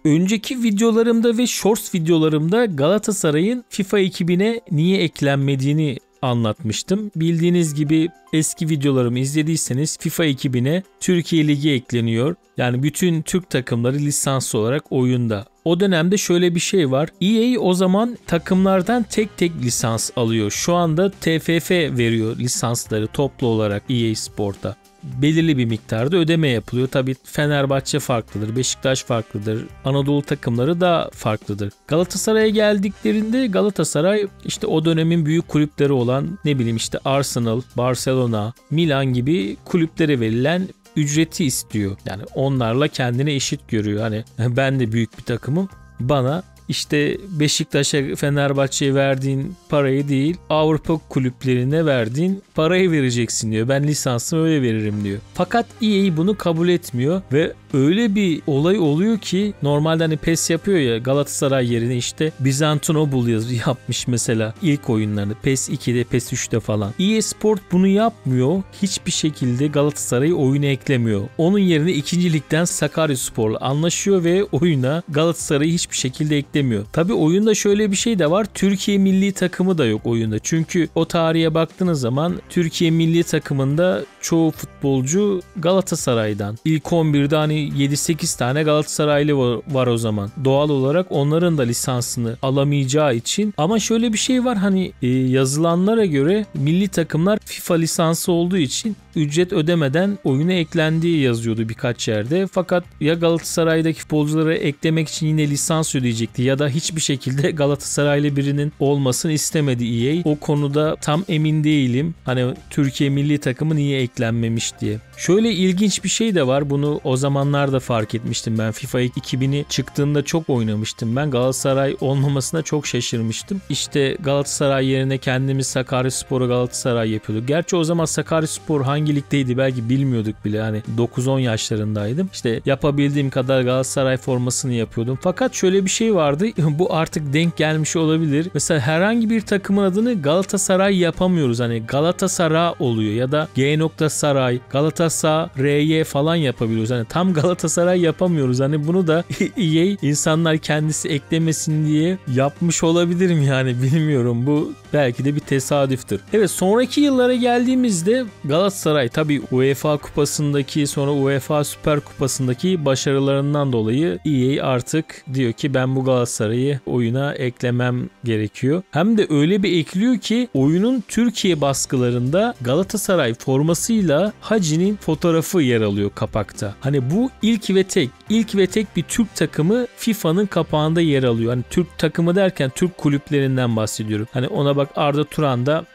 Önceki videolarımda ve Shorts videolarımda Galatasaray'ın FIFA ekibine niye eklenmediğini anlatmıştım. Bildiğiniz gibi eski videolarımı izlediyseniz FIFA ekibine Türkiye Ligi ekleniyor. Yani bütün Türk takımları lisanslı olarak oyunda. O dönemde şöyle bir şey var. EA o zaman takımlardan tek tek lisans alıyor. Şu anda TFF veriyor lisansları toplu olarak EA Sport'a. Belirli bir miktarda ödeme yapılıyor. Tabii Fenerbahçe farklıdır, Beşiktaş farklıdır, Anadolu takımları da farklıdır. Galatasaray'a geldiklerinde Galatasaray işte o dönemin büyük kulüpleri olan ne bileyim işte Arsenal, Barcelona, Milan gibi kulüplere verilen ücreti istiyor. Yani onlarla kendine eşit görüyor. Hani ben de büyük bir takımım. Bana işte Beşiktaş'a, Fenerbahçe'ye verdiğin parayı değil, Avrupa kulüplerine verdiğin parayı vereceksin diyor. Ben lisansımı öyle veririm diyor. Fakat EA bunu kabul etmiyor ve öyle bir olay oluyor ki normalde hani PES yapıyor ya, Galatasaray yerine işte Bizantinobul yapmış mesela ilk oyunlarını PES 2'de, PES 3'te falan. EA Sport bunu yapmıyor. Hiçbir şekilde Galatasaray'ı oyuna eklemiyor. Onun yerine 2. Lig'den Sakaryaspor'la anlaşıyor ve oyuna Galatasaray'ı hiçbir şekilde eklemiyor. Tabii oyunda şöyle bir şey de var. Türkiye milli takımı da yok oyunda. Çünkü o tarihe baktığınız zaman Türkiye milli takımında çoğu futbolcu Galatasaray'dan. İlk 11'de hani 7-8 tane Galatasaraylı var o zaman. Doğal olarak onların da lisansını alamayacağı için. Ama şöyle bir şey var, hani yazılanlara göre milli takımlar FIFA lisansı olduğu için ücret ödemeden oyuna eklendiği yazıyordu birkaç yerde. Fakat ya Galatasaray'daki futbolcuları eklemek için yine lisans ödeyecekti ya da hiçbir şekilde Galatasaraylı birinin olmasını istemedi EA. O konuda tam emin değilim. Hani Türkiye milli takımı niye eklenmemiş diye. Şöyle ilginç bir şey de var. Bunu o zamanlarda fark etmiştim ben. FIFA 2000'i çıktığında çok oynamıştım ben. Galatasaray olmamasına çok şaşırmıştım. İşte Galatasaray yerine kendimiz Sakaryaspor'u Galatasaray yapıyorduk. Gerçi o zaman Sakaryaspor hangi ligdeydi belki bilmiyorduk bile. Hani 9-10 yaşlarındaydım. İşte yapabildiğim kadar Galatasaray formasını yapıyordum. Fakat şöyle bir şey vardı. Bu artık denk gelmiş olabilir. Mesela herhangi bir takımın adını Galatasaray yapamıyoruz. Hani Galatasaray oluyor ya da G.Saray, Galatasaray falan yapabiliyoruz. Hani tam Galatasaray yapamıyoruz. Hani bunu da EA insanlar kendisi eklemesin diye yapmış olabilirim yani, bilmiyorum. Bu belki de bir tesadüftür. Evet, sonraki yıllara geldiğimizde Galatasaray tabii UEFA Kupası'ndaki, sonra UEFA Süper Kupası'ndaki başarılarından dolayı EA artık diyor ki ben bu Galatasaray'ı oyuna eklemem gerekiyor. Hem de öyle bir ekliyor ki oyunun Türkiye baskılarında Galatasaray formasıyla Hacı'nin fotoğrafı yer alıyor kapakta. Hani bu ilk ve tek bir Türk takımı FIFA'nın kapağında yer alıyor. Hani Türk takımı derken Türk kulüplerinden bahsediyorum. Hani ona bak, Arda Turan da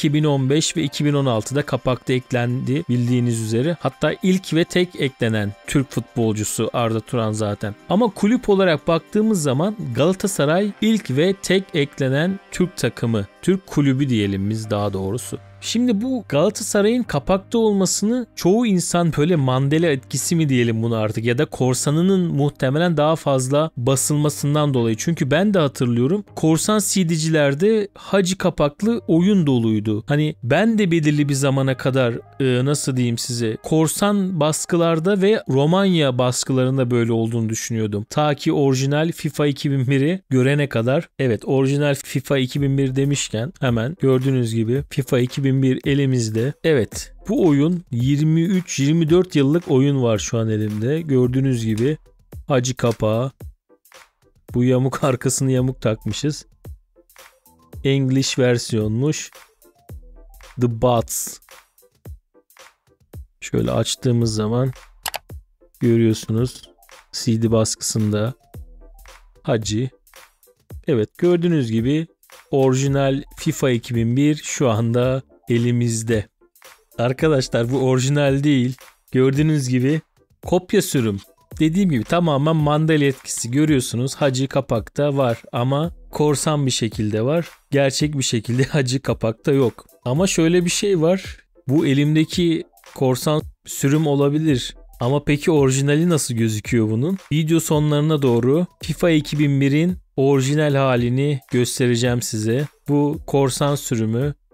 2015 ve 2016'da kapakta eklendi bildiğiniz üzere. Hatta ilk ve tek eklenen Türk futbolcusu Arda Turan zaten. Ama kulüp olarak baktığımız zaman Galatasaray ilk ve tek eklenen Türk takımı. Türk kulübü diyelim biz daha doğrusu. Şimdi bu Galatasaray'ın kapakta olmasını çoğu insan böyle Mandela etkisi mi diyelim bunu artık, ya da korsanının muhtemelen daha fazla basılmasından dolayı. Çünkü ben de hatırlıyorum, korsan CD'cilerde Hacı kapaklı oyun doluydu. Hani ben de belirli bir zamana kadar nasıl diyeyim size, korsan baskılarda ve Romanya baskılarında böyle olduğunu düşünüyordum. Ta ki orijinal FIFA 2001'i görene kadar. Evet, orijinal FIFA 2001 demişken hemen gördüğünüz gibi FIFA 2001 elimizde. Evet, bu oyun 23-24 yıllık oyun var şu an elimde. Gördüğünüz gibi Hacı kapağı. Bu yamuk, arkasını yamuk takmışız. English versiyonmuş. The Bots. Şöyle açtığımız zaman görüyorsunuz CD baskısında Hacı. Evet, gördüğünüz gibi orijinal FIFA 2001 şu anda elimizde. Arkadaşlar bu orijinal değil. Gördüğünüz gibi kopya sürüm. Dediğim gibi tamamen Mandela etkisi, görüyorsunuz. Hacı kapakta var ama korsan bir şekilde var. Gerçek bir şekilde Hacı kapakta yok. Ama şöyle bir şey var. Bu elimdeki korsan sürüm olabilir. Ama peki orijinali nasıl gözüküyor bunun? Video sonlarına doğru FIFA 2001'in orijinal halini göstereceğim size. Bu korsan sürümü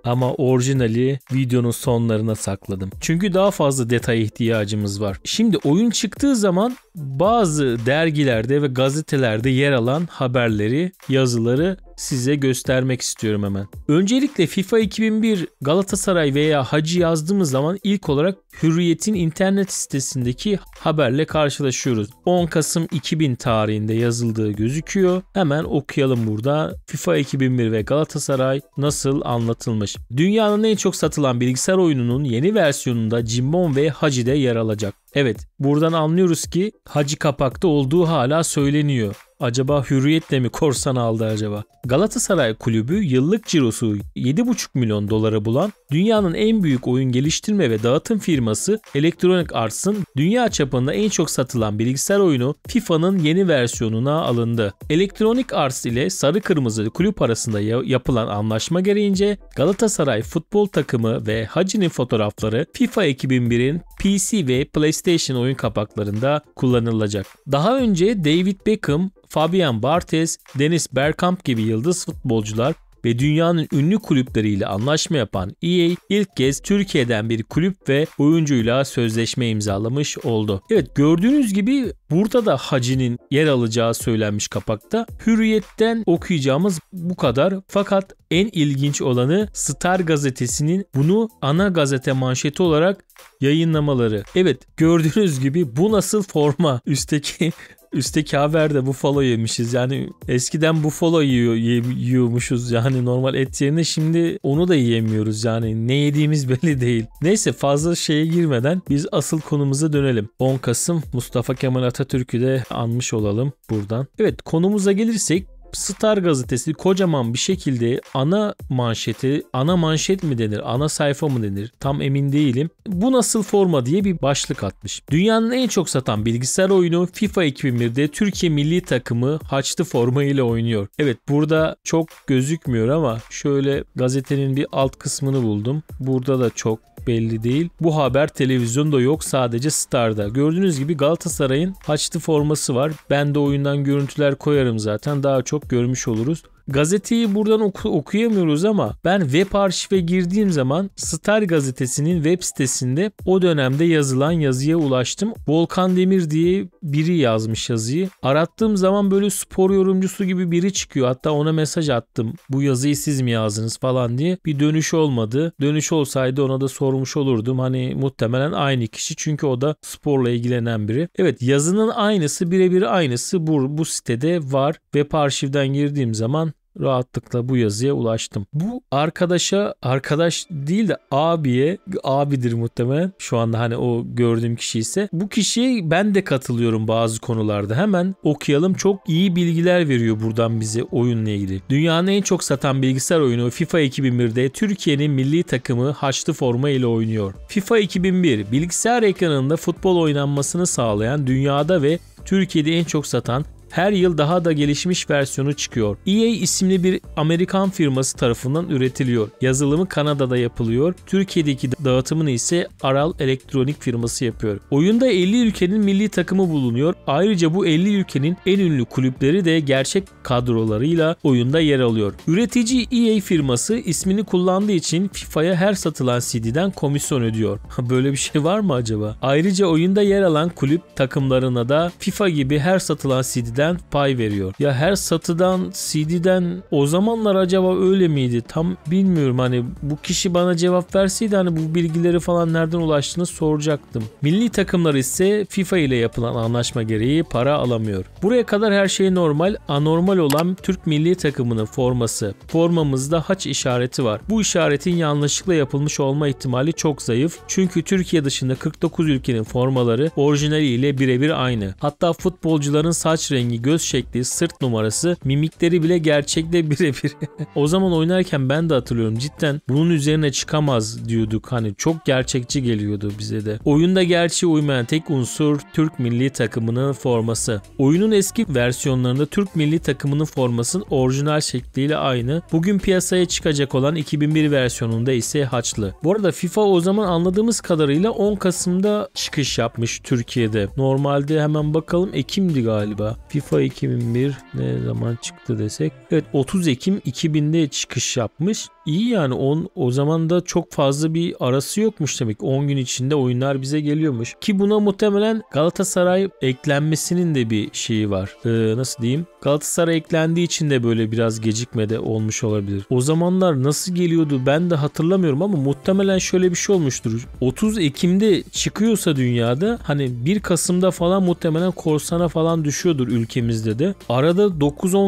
ama orijinali videonun sonlarına sakladım. Çünkü daha fazla detaya ihtiyacımız var. Şimdi oyun çıktığı zaman bazı dergilerde ve gazetelerde yer alan haberleri, yazıları size göstermek istiyorum hemen. Öncelikle FIFA 2001 Galatasaray veya Hacı yazdığımız zaman ilk olarak Hürriyet'in internet sitesindeki haberle karşılaşıyoruz. 10 Kasım 2000 tarihinde yazıldığı gözüküyor. Hemen okuyalım burada. FIFA 2001 ve Galatasaray nasıl anlatılmış? Dünyanın en çok satılan bilgisayar oyununun yeni versiyonunda Cimbom ve Hacı de yer alacak. Evet, buradan anlıyoruz ki Hacı kapakta olduğu hala söyleniyor. Acaba Hürriyet'le mi korsan aldı acaba? Galatasaray Kulübü yıllık cirosu 7,5 milyon dolara bulan dünyanın en büyük oyun geliştirme ve dağıtım firması Electronic Arts'ın dünya çapında en çok satılan bilgisayar oyunu FIFA'nın yeni versiyonuna alındı. Electronic Arts ile Sarı Kırmızı Kulüp arasında yapılan anlaşma gereğince Galatasaray futbol takımı ve Hacı'nın fotoğrafları FIFA 2001'in PC ve PlayStation oyun kapaklarında kullanılacak. Daha önce David Beckham, Fabian Barthez, Dennis Bergkamp gibi yıldız futbolcular ve dünyanın ünlü kulüpleriyle anlaşma yapan EA ilk kez Türkiye'den bir kulüp ve oyuncuyla sözleşme imzalamış oldu. Evet, gördüğünüz gibi burada da Hacı'nın yer alacağı söylenmiş kapakta. Hürriyet'ten okuyacağımız bu kadar. Fakat en ilginç olanı Star gazetesinin bunu ana gazete manşeti olarak yayınlamaları. Evet, gördüğünüz gibi bu nasıl forma? Üstteki haberde buffalo yemişiz. Yani eskiden buffalo yiyormuşuz. Yani normal et yerine şimdi onu da yiyemiyoruz. Yani ne yediğimiz belli değil. Neyse, fazla şeye girmeden biz asıl konumuza dönelim. 10 Kasım Mustafa Kemal Atatürk'ü de anmış olalım buradan. Evet, konumuza gelirsek Star gazetesi kocaman bir şekilde ana manşet mi denir, ana sayfa mı denir tam emin değilim. Bu nasıl forma diye bir başlık atmış. Dünyanın en çok satan bilgisayar oyunu FIFA 2001'de Türkiye milli takımı haçlı forma ile oynuyor. Evet, burada çok gözükmüyor ama şöyle gazetenin bir alt kısmını buldum. Burada da çok belli değil. Bu haber televizyonda yok, sadece Star'da. Gördüğünüz gibi Galatasaray'ın haçlı forması var. Ben de oyundan görüntüler koyarım zaten. Daha çok görmüş oluruz. Gazeteyi buradan okuyamıyoruz ama ben web arşive girdiğim zaman Star gazetesinin web sitesinde o dönemde yazılan yazıya ulaştım. Volkan Demir diye biri yazmış yazıyı. Arattığım zaman böyle spor yorumcusu gibi biri çıkıyor. Hatta ona mesaj attım. Bu yazıyı siz mi yazdınız falan diye. Bir dönüş olmadı. Dönüş olsaydı ona da sormuş olurdum. Hani muhtemelen aynı kişi, çünkü o da sporla ilgilenen biri. Evet, yazının aynısı, birebir aynısı bu sitede var. Web arşivden girdiğim zaman rahatlıkla bu yazıya ulaştım. Bu arkadaş değil de abidir muhtemelen. Şu anda hani o gördüğüm kişi ise. Bu kişiye ben de katılıyorum bazı konularda. Hemen okuyalım. Çok iyi bilgiler veriyor buradan bize oyunla ilgili. Dünyanın en çok satan bilgisayar oyunu FIFA 2001'de Türkiye'nin milli takımı haçlı forma ile oynuyor. FIFA 2001 bilgisayar ekranında futbol oynanmasını sağlayan, dünyada ve Türkiye'de en çok satan, her yıl daha da gelişmiş versiyonu çıkıyor. EA isimli bir Amerikan firması tarafından üretiliyor. Yazılımı Kanada'da yapılıyor. Türkiye'deki dağıtımını ise Aral Elektronik firması yapıyor. Oyunda 50 ülkenin milli takımı bulunuyor. Ayrıca bu 50 ülkenin en ünlü kulüpleri de gerçek kadrolarıyla oyunda yer alıyor. Üretici EA firması ismini kullandığı için FIFA'ya her satılan CD'den komisyon ödüyor. Böyle bir şey var mı acaba? Ayrıca oyunda yer alan kulüp takımlarına da FIFA gibi her satılan CD'den pay veriyor. Ya her satıdan CD'den o zamanlar acaba öyle miydi? Tam bilmiyorum. Hani bu kişi bana cevap verseydi hani bu bilgileri falan nereden ulaştığını soracaktım. Milli takımlar ise FIFA ile yapılan anlaşma gereği para alamıyor. Buraya kadar her şey normal. Anormal olan Türk milli takımının forması. Formamızda haç işareti var. Bu işaretin yanlışlıkla yapılmış olma ihtimali çok zayıf. Çünkü Türkiye dışında 49 ülkenin formaları orijinaliyle birebir aynı. Hatta futbolcuların saç rengi, göz şekli, sırt numarası, mimikleri bile gerçekle birebir. O zaman oynarken ben de hatırlıyorum, cidden bunun üzerine çıkamaz diyorduk. Hani çok gerçekçi geliyordu bize de. Oyunda gerçeğe uymayan tek unsur Türk milli takımının forması. Oyunun eski versiyonlarında Türk milli takımının formasının orijinal şekliyle aynı. Bugün piyasaya çıkacak olan 2001 versiyonunda ise haçlı. Bu arada FIFA o zaman anladığımız kadarıyla 10 Kasım'da çıkış yapmış Türkiye'de. Normalde hemen bakalım, Ekim'di galiba. FIFA 2001 ne zaman çıktı desek. Evet, 30 Ekim 2000'de çıkış yapmış. İyi yani, o zaman da çok fazla bir arası yokmuş demek. 10 gün içinde oyunlar bize geliyormuş. Ki buna muhtemelen Galatasaray eklenmesinin de bir şeyi var. Nasıl diyeyim? Galatasaray eklendiği için de böyle biraz gecikmede olmuş olabilir. O zamanlar nasıl geliyordu ben de hatırlamıyorum ama muhtemelen şöyle bir şey olmuştur. 30 Ekim'de çıkıyorsa dünyada, hani 1 Kasım'da falan muhtemelen korsana falan düşüyordur ülkemizde de. Arada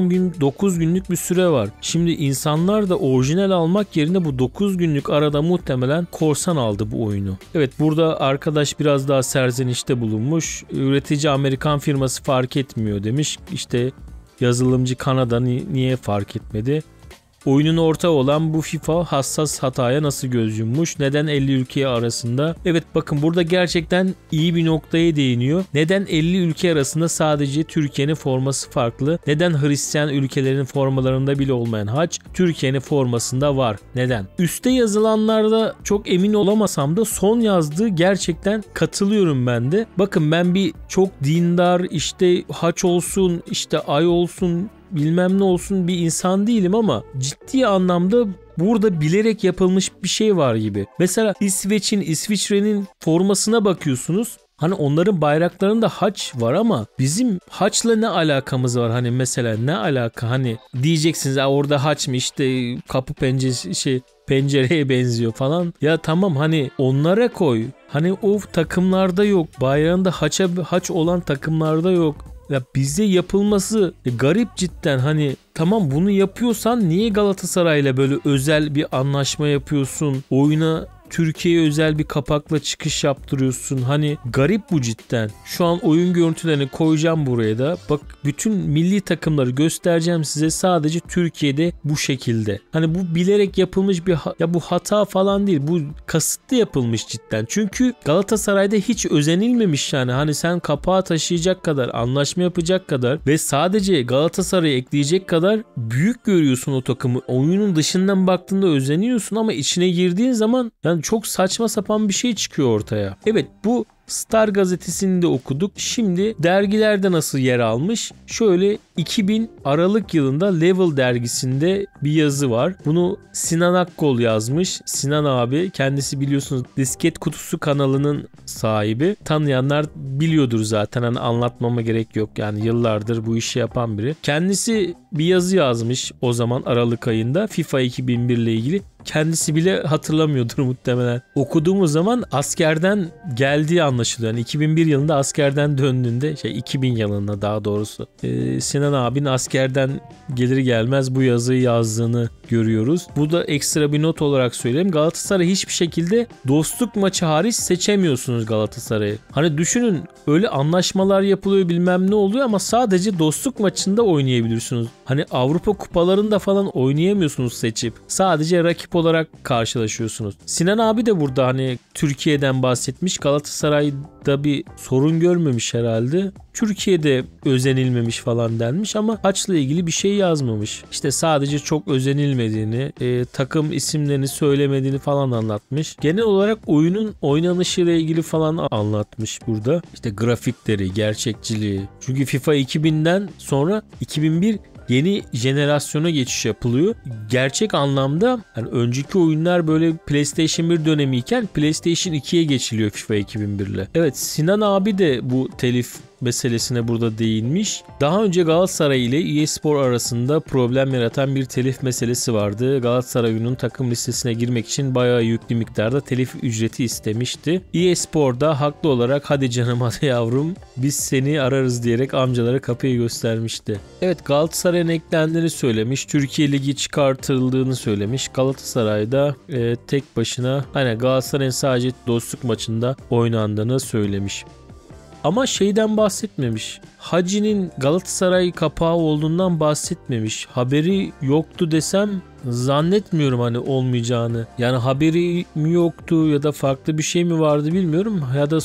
9 günlük bir süre var. Şimdi insanlar da orijinal almak yerine bu 9 günlük arada muhtemelen korsan aldı bu oyunu. Evet, burada arkadaş biraz daha serzenişte bulunmuş. Üretici Amerikan firması fark etmiyor demiş. İşte yazılımcı Kanada niye fark etmedi? Oyunun ortağı olan bu FIFA hassas hataya nasıl göz yummuş? Neden 50 ülke arasında? Evet, bakın burada gerçekten iyi bir noktaya değiniyor. Neden 50 ülke arasında sadece Türkiye'nin forması farklı? Neden Hristiyan ülkelerin formalarında bile olmayan haç Türkiye'nin formasında var? Neden? Üste yazılanlarda çok emin olamasam da son yazdığı gerçekten katılıyorum ben de. Bakın, ben bir çok dindar, işte haç olsun, işte ay olsun, bilmem ne olsun bir insan değilim ama ciddi anlamda burada bilerek yapılmış bir şey var gibi. Mesela İsviçre'nin formasına bakıyorsunuz. Hani onların bayraklarında haç var ama bizim haçla ne alakamız var? Hani mesela ne alaka? Hani diyeceksiniz orada haç mı, işte kapı penceresi pencereye benziyor falan. Ya tamam, hani onlara koy. Hani o takımlarda yok. Bayrağında haç olan takımlarda yok. Ya bizde yapılması garip cidden. Hani tamam, bunu yapıyorsan niye Galatasaray'la böyle özel bir anlaşma yapıyorsun? Oyuna Türkiye'ye özel bir kapakla çıkış yaptırıyorsun. Hani garip bu cidden. Şu an oyun görüntülerini koyacağım buraya da. Bak, bütün milli takımları göstereceğim size, sadece Türkiye'de bu şekilde. Hani bu bilerek yapılmış bir ya bu hata falan değil. Bu kasıtlı yapılmış cidden. Çünkü Galatasaray'da hiç özenilmemiş yani. Hani sen kapağı taşıyacak kadar, anlaşma yapacak kadar ve sadece Galatasaray'ı ekleyecek kadar büyük görüyorsun o takımı. Oyunun dışından baktığında özeniyorsun ama içine girdiğin zaman yani çok saçma sapan bir şey çıkıyor ortaya. Evet, bu Star gazetesini de okuduk. Şimdi dergilerde nasıl yer almış? Şöyle 2000 Aralık yılında Level dergisinde bir yazı var. Bunu Sinan Akkol yazmış. Sinan abi kendisi biliyorsunuz Disket Kutusu kanalının sahibi. Tanıyanlar biliyordur zaten, hani anlatmama gerek yok. Yani yıllardır bu işi yapan biri. Kendisi bir yazı yazmış o zaman Aralık ayında FIFA 2001 ile ilgili. Kendisi bile hatırlamıyordur muhtemelen. Okuduğumuz zaman askerden geldiği anlaşılıyor. Yani 2001 yılında askerden döndüğünde, 2000 yılında daha doğrusu, Sinan abinin askerden gelir gelmez bu yazıyı yazdığını görüyoruz. Bu da ekstra bir not olarak söyleyeyim. Galatasaray hiçbir şekilde dostluk maçı hariç seçemiyorsunuz Galatasaray'ı. Hani düşünün, öyle anlaşmalar yapılıyor, bilmem ne oluyor ama sadece dostluk maçında oynayabiliyorsunuz. Hani Avrupa kupalarında falan oynayamıyorsunuz seçip. Sadece rakip olarak karşılaşıyorsunuz. Sinan abi de burada hani Türkiye'den bahsetmiş. Galatasaray'da bir sorun görmemiş herhalde. Türkiye'de özenilmemiş falan denmiş ama haçla ilgili bir şey yazmamış. İşte sadece çok özenilmediğini, takım isimlerini söylemediğini falan anlatmış. Genel olarak oyunun oynanışıyla ilgili falan anlatmış burada. İşte grafikleri, gerçekçiliği. Çünkü FIFA 2000'den sonra 2001 yeni jenerasyona geçiş yapılıyor. Gerçek anlamda yani önceki oyunlar böyle PlayStation 1 dönemiyken PlayStation 2'ye geçiliyor FIFA 2001 ile. Evet, Sinan abi de bu telif meselesine burada değinmiş. Daha önce Galatasaray ile EA-Spor arasında problem yaratan bir telif meselesi vardı. Galatasaray'ın takım listesine girmek için bayağı yüklü miktarda telif ücreti istemişti. EA-Spor da haklı olarak hadi canım hadi yavrum biz seni ararız diyerek amcalara kapıyı göstermişti. Evet, Galatasaray'ın eklendiğini söylemiş. Türkiye Ligi çıkartıldığını söylemiş. Galatasaray'da tek başına Galatasaray'ın sadece dostluk maçında oynandığını söylemiş. Ama şeyden bahsetmemiş. Hacı'nin Galatasaray kapağı olduğundan bahsetmemiş. Haberi yoktu desem zannetmiyorum hani olmayacağını. Yani haberi mi yoktu ya da farklı bir şey mi vardı bilmiyorum. Ya da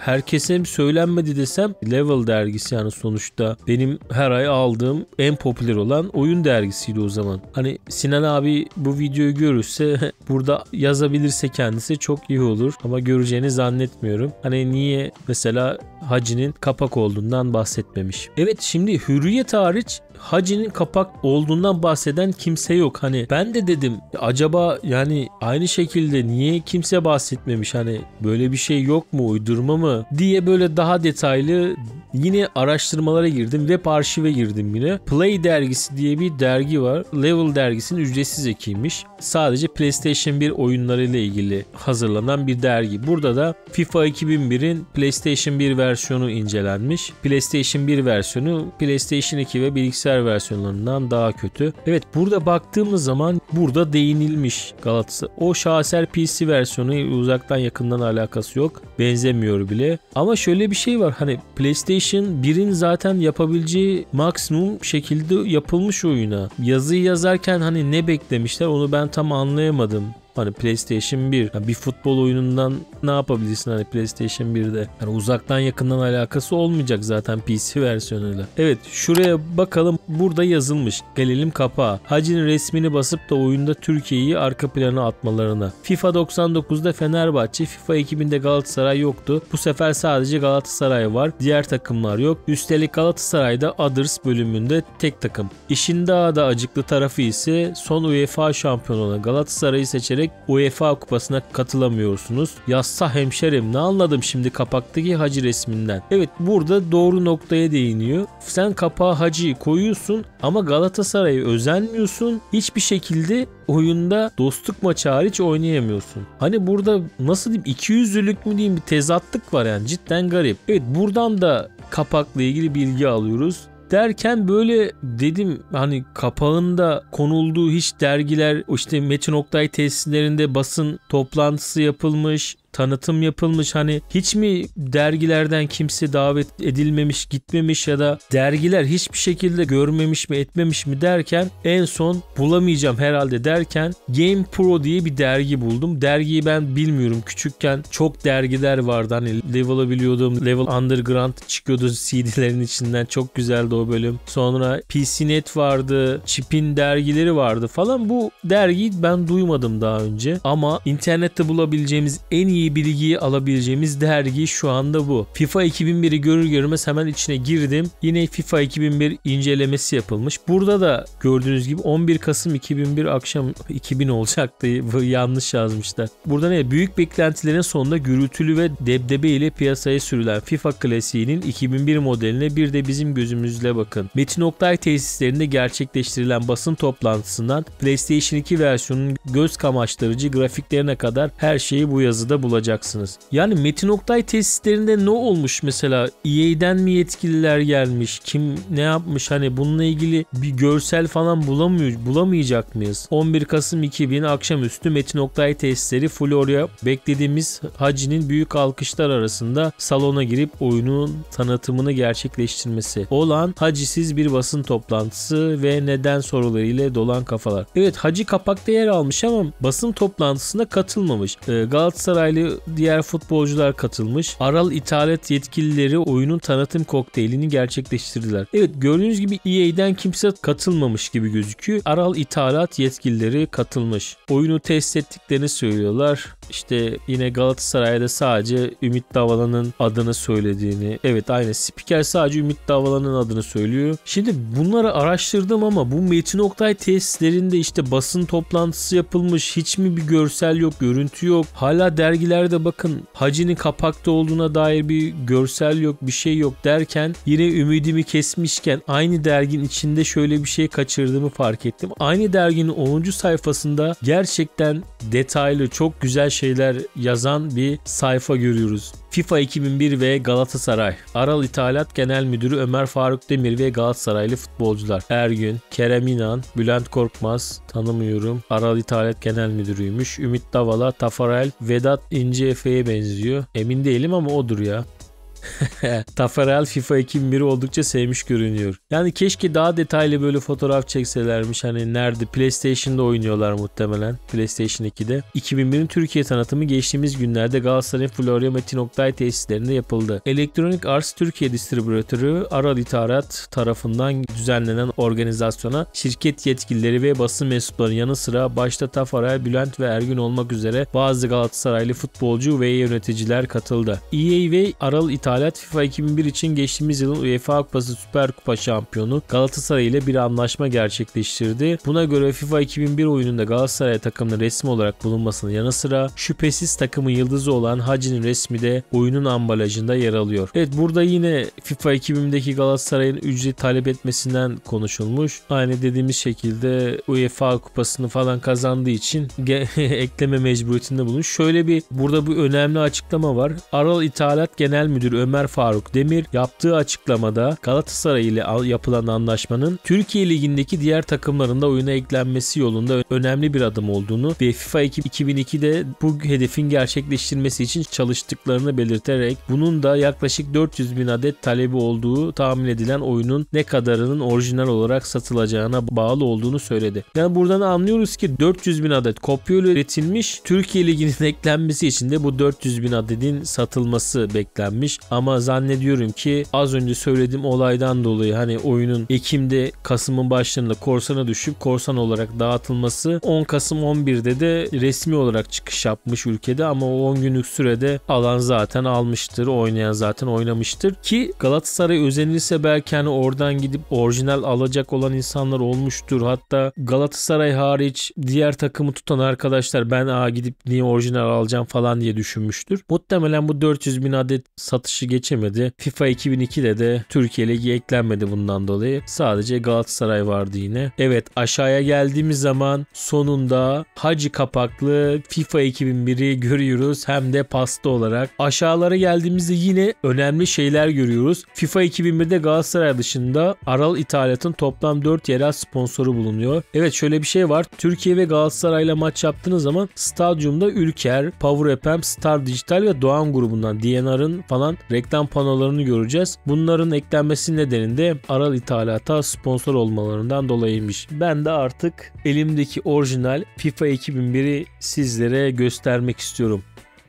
herkese mi söylenmedi desem, Level dergisi yani sonuçta benim her ay aldığım en popüler olan oyun dergisiydi o zaman. Hani Sinan abi bu videoyu görürse burada yazabilirse kendisi çok iyi olur ama göreceğini zannetmiyorum. Hani niye mesela Hacı'nin kapak olduğundan bahsetmemiş. Evet, şimdi Hürriyet hariç Hacı'nin kapak olduğundan bahseden kimse yok. Hani ben de dedim acaba yani aynı şekilde niye kimse bahsetmemiş, hani böyle bir şey yok mu, uydurma mı diye böyle daha detaylı yine araştırmalara girdim. Web arşive girdim yine. Play dergisi diye bir dergi var. Level dergisinin ücretsiz ekiymiş. Sadece PlayStation 1 oyunlarıyla ilgili hazırlanan bir dergi. Burada da FIFA 2001'in PlayStation 1 versiyonu incelenmiş. PlayStation 1 versiyonu PlayStation 2 ve bilgisayar versiyonlarından daha kötü. Evet, burada baktığımız zaman burada değinilmiş Galatasaray. O şaheser PC versiyonu uzaktan yakından alakası yok. Benzemiyor bile. Ama şöyle bir şey var. Hani PlayStation 1'in zaten yapabileceği maksimum şekilde yapılmış oyuna. Yazıyı yazarken hani ne beklemişler onu ben tam anlayamadım. Hani PlayStation 1. Yani bir futbol oyunundan ne yapabilirsin hani PlayStation 1'de? Yani uzaktan yakından alakası olmayacak zaten PC versiyonuyla. Evet, şuraya bakalım. Burada yazılmış. Gelelim kapağa. Hacı'nın resmini basıp da oyunda Türkiye'yi arka plana atmalarına. FIFA 99'da Fenerbahçe, FIFA 2000'de Galatasaray yoktu. Bu sefer sadece Galatasaray var. Diğer takımlar yok. Üstelik Galatasaray'da Others bölümünde tek takım. İşin daha da acıklı tarafı ise son UEFA şampiyonu olan Galatasaray'ı seçerek UEFA kupasına katılamıyorsunuz. Yazsa hemşerim, ne anladım şimdi kapaktaki Hacı resminden. Evet, burada doğru noktaya değiniyor. Sen kapağa Hacı'yı koyuyorsun ama Galatasaray'a özenmiyorsun. Hiçbir şekilde oyunda dostluk maçı hariç oynayamıyorsun. Hani burada nasıl diyeyim, ikiyüzlülük mü diyeyim, bir tezatlık var yani, cidden garip. Evet, buradan da kapakla ilgili bilgi alıyoruz. Derken böyle dedim hani kapağında konulduğu hiç dergiler, işte Metin Oktay tesislerinde basın toplantısı yapılmış, tanıtım yapılmış, hani hiç mi dergilerden kimse davet edilmemiş, gitmemiş ya da dergiler hiçbir şekilde görmemiş mi, etmemiş mi derken en son bulamayacağım herhalde derken Game Pro diye bir dergi buldum. Dergiyi ben bilmiyorum, küçükken çok dergiler vardı, hani Level'ı biliyordum, Level Underground çıkıyordu CD'lerin içinden, çok güzeldi o bölüm. Sonra PCnet vardı, Chip'in dergileri vardı falan. Bu dergiyi ben duymadım daha önce ama internette bulabileceğimiz en iyi bilgiyi alabileceğimiz dergi şu anda bu. FIFA 2001'i görür görmez hemen içine girdim. Yine FIFA 2001 incelemesi yapılmış. Burada da gördüğünüz gibi 11 Kasım 2001 akşam 2000 olacaktı. Yanlış yazmışlar. Burada ne? Büyük beklentilerin sonunda gürültülü ve debdebe ile piyasaya sürülen FIFA klasiğinin 2001 modeline bir de bizim gözümüzle bakın. Metin Oktay tesislerinde gerçekleştirilen basın toplantısından PlayStation 2 versiyonunun göz kamaştırıcı grafiklerine kadar her şeyi bu yazıda bulacaksınız. Yani Metin Oktay tesislerinde ne olmuş mesela? EA'den mi yetkililer gelmiş? Kim ne yapmış? Hani bununla ilgili bir görsel falan bulamayacak mıyız? 11 Kasım 2000 akşamüstü Metin Oktay tesisleri Florya, beklediğimiz Hacı'nin büyük alkışlar arasında salona girip oyunun tanıtımını gerçekleştirmesi olan Hacı'siz bir basın toplantısı ve neden sorularıyla dolan kafalar. Evet, Hacı kapakta yer almış ama basın toplantısına katılmamış. Galatasaraylı diğer futbolcular katılmış. Aral İthalat yetkilileri oyunun tanıtım kokteylini gerçekleştirdiler. Evet, gördüğünüz gibi EA'den kimse katılmamış gibi gözüküyor. Aral İthalat yetkilileri katılmış. Oyunu test ettiklerini söylüyorlar. İşte yine Galatasaray'da sadece Ümit Davala'nın adını söylediğini. Evet, aynı spiker sadece Ümit Davala'nın adını söylüyor. Şimdi bunları araştırdım ama bu Metin Oktay tesislerinde işte basın toplantısı yapılmış. Hiç mi bir görsel yok, görüntü yok. Hala dergilerde bakın Hacı'nın kapakta olduğuna dair bir görsel yok, bir şey yok derken yine ümidimi kesmişken aynı derginin içinde şöyle bir şey kaçırdığımı fark ettim. Aynı derginin 10. sayfasında gerçekten detaylı, çok güzel şeyler yazan bir sayfa görüyoruz. FIFA 2001 ve Galatasaray. Aral İthalat Genel Müdürü Ömer Faruk Demir ve Galatasaraylı futbolcular. Ergün, Kerem İnan, Bülent Korkmaz, tanımıyorum. Aral İthalat Genel Müdürüymüş. Ümit Davala, Tafarel, Vedat İnce Efe'ye benziyor. Emin değilim ama odur ya. Tafarel FIFA 2001'i oldukça sevmiş görünüyor. Yani keşke daha detaylı böyle fotoğraf çekselermiş. Hani nerede? PlayStation'da oynuyorlar muhtemelen. PlayStation 2'de. 2001'in Türkiye tanıtımı geçtiğimiz günlerde Galatasaray'ın Florya Metin Oktay tesislerinde yapıldı. Electronic Arts Türkiye distribütörü Aral İthalat tarafından düzenlenen organizasyona şirket yetkilileri ve basın mensuplarının yanı sıra başta Tafarel, Bülent ve Ergün olmak üzere bazı Galatasaraylı futbolcu ve yöneticiler katıldı. EA ve Aral İthalat FIFA 2001 için geçtiğimiz yılın UEFA Kupası Süper Kupa şampiyonu Galatasaray ile bir anlaşma gerçekleştirdi. Buna göre FIFA 2001 oyununda Galatasaray takımının resmi olarak bulunmasının yanı sıra şüphesiz takımın yıldızı olan Hacı'nın resmi de oyunun ambalajında yer alıyor. Evet, burada yine FIFA 2000'deki Galatasaray'ın ücret talep etmesinden konuşulmuş. Aynı dediğimiz şekilde UEFA Kupası'nı falan kazandığı için ekleme mecburiyetinde bulunmuş. Şöyle bir burada bu önemli açıklama var. Aral İthalat Genel Müdürü Ömer Faruk Demir yaptığı açıklamada Galatasaray ile yapılan anlaşmanın Türkiye Ligi'ndeki diğer takımların da oyuna eklenmesi yolunda önemli bir adım olduğunu ve FIFA 2002'de bu hedefin gerçekleştirilmesi için çalıştıklarını belirterek bunun da yaklaşık 400 bin adet talebi olduğu tahmin edilen oyunun ne kadarının orijinal olarak satılacağına bağlı olduğunu söyledi. Yani buradan anlıyoruz ki 400 bin adet kopya üretilmiş. Türkiye Ligi'nin eklenmesi için de bu 400 bin adetin satılması beklenmiş. Ama zannediyorum ki az önce söylediğim olaydan dolayı hani oyunun Ekim'de Kasım'ın başlarında korsana düşüp korsan olarak dağıtılması 10 Kasım 11'de de resmi olarak çıkış yapmış ülkede ama o 10 günlük sürede alan zaten almıştır. Oynayan zaten oynamıştır ki Galatasaray özenirse belki hani oradan gidip orijinal alacak olan insanlar olmuştur. Hatta Galatasaray hariç diğer takımı tutan arkadaşlar ben gidip niye orijinal alacağım falan diye düşünmüştür. Muhtemelen bu 400 bin adet satışı geçemedi. FIFA 2002'de de Türkiye Ligi eklenmedi bundan dolayı. Sadece Galatasaray vardı yine. Evet, aşağıya geldiğimiz zaman sonunda Hacı kapaklı FIFA 2001'i görüyoruz. Hem de pasta olarak. Aşağılara geldiğimizde yine önemli şeyler görüyoruz. FIFA 2001'de Galatasaray dışında Aral İthalat'ın toplam 4 yerel sponsoru bulunuyor. Evet, şöyle bir şey var. Türkiye ve Galatasaray'la maç yaptığınız zaman stadyumda Ülker, Power FM, Star Dijital ve Doğan grubundan DNR'ın falan reklam panolarını göreceğiz. Bunların eklenmesi nedeniyle Aral İthalat'a sponsor olmalarından dolayıymış. Ben de artık elimdeki orijinal FIFA 2001'i sizlere göstermek istiyorum.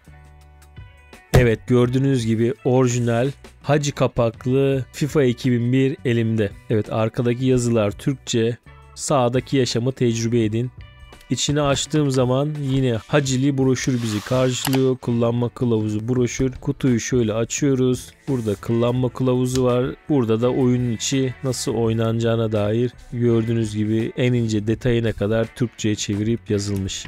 Evet, gördüğünüz gibi orijinal Hacı kapaklı FIFA 2001 elimde. Evet, arkadaki yazılar Türkçe. Sağdaki yaşamı tecrübe edin. İçini açtığım zaman yine Hacili broşür bizi karşılıyor. Kullanma kılavuzu broşür. Kutuyu şöyle açıyoruz. Burada kullanma kılavuzu var. Burada da oyunun içi nasıl oynanacağına dair gördüğünüz gibi en ince detayına kadar Türkçe'ye çevirip yazılmış.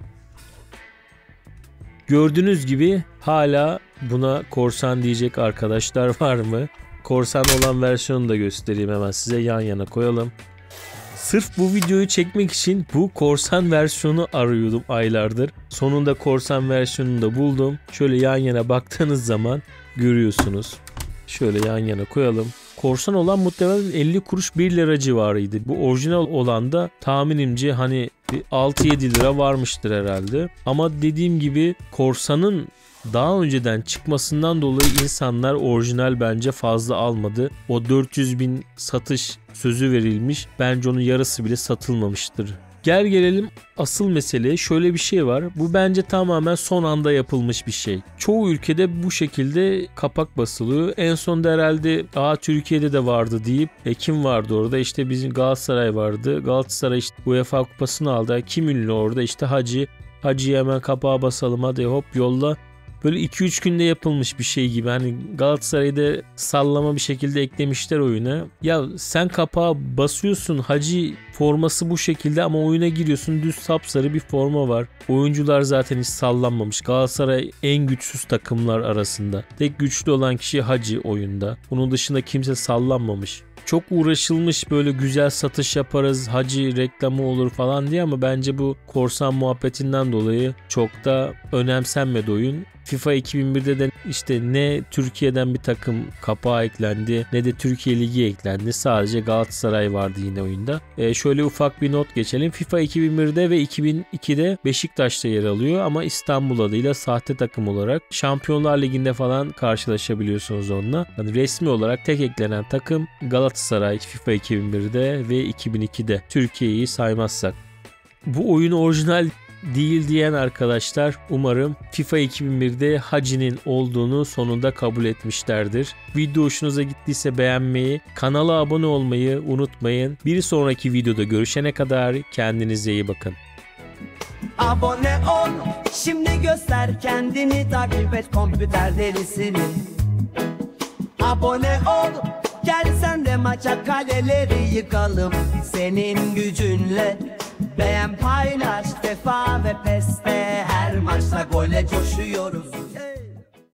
Gördüğünüz gibi hala buna korsan diyecek arkadaşlar var mı? Korsan olan versiyonu da göstereyim, hemen size yan yana koyalım. Sırf bu videoyu çekmek için bu korsan versiyonu arıyordum aylardır. Sonunda korsan versiyonunu da buldum. Şöyle yan yana baktığınız zaman görüyorsunuz. Şöyle yan yana koyalım. Korsan olan muhtemelen 50 kuruş 1 lira civarıydı. Bu orijinal olan da tahminimce hani 6-7 lira varmıştır herhalde. Ama dediğim gibi korsanın daha önceden çıkmasından dolayı insanlar orijinal bence fazla almadı. O 400 bin satış sözü verilmiş. Bence onun yarısı bile satılmamıştır. Gel gelelim asıl meseleye. Şöyle bir şey var. Bu bence tamamen son anda yapılmış bir şey. Çoğu ülkede bu şekilde kapak basılıyor. En son da herhalde Türkiye'de de vardı deyip kim vardı orada? İşte bizim Galatasaray vardı. Galatasaray işte UEFA kupasını aldı. Kim ünlü orada? İşte Hacı'ya hemen kapağa basalım, hadi hop yolla. Böyle 2-3 günde yapılmış bir şey gibi. Hani Galatasaray'da sallama bir şekilde eklemişler oyuna. Ya sen kapağa basıyorsun, Hacı forması bu şekilde ama oyuna giriyorsun, düz sapsarı bir forma var. Oyuncular zaten hiç sallanmamış. Galatasaray en güçsüz takımlar arasında. Tek güçlü olan kişi Hacı oyunda. Bunun dışında kimse sallanmamış. Çok uğraşılmış, böyle güzel satış yaparız, Hacı reklamı olur falan diye ama bence bu korsan muhabbetinden dolayı çok da önemsenmedi oyun. FIFA 2001'de de işte ne Türkiye'den bir takım kapağı eklendi ne de Türkiye Ligi eklendi. Sadece Galatasaray vardı yine oyunda. Şöyle ufak bir not geçelim. FIFA 2001'de ve 2002'de Beşiktaş'ta yer alıyor ama İstanbul adıyla sahte takım olarak Şampiyonlar Ligi'nde falan karşılaşabiliyorsunuz onunla. Yani resmi olarak tek eklenen takım Galatasaray FIFA 2001'de ve 2002'de, Türkiye'yi saymazsak. Bu oyun orijinal değil diyen arkadaşlar umarım FIFA 2001'de Hacı'nin olduğunu sonunda kabul etmişlerdir. Video hoşunuza gittiyse beğenmeyi, kanala abone olmayı unutmayın. Bir sonraki videoda görüşene kadar kendinize iyi bakın. Abone ol, şimdi göster kendini, takip et kompüter delisini. Abone ol, gel sen de maça, kaleleri yıkalım senin gücünle. Beğen, paylaş, FIFA ve PES'te her maçta gole coşuyoruz.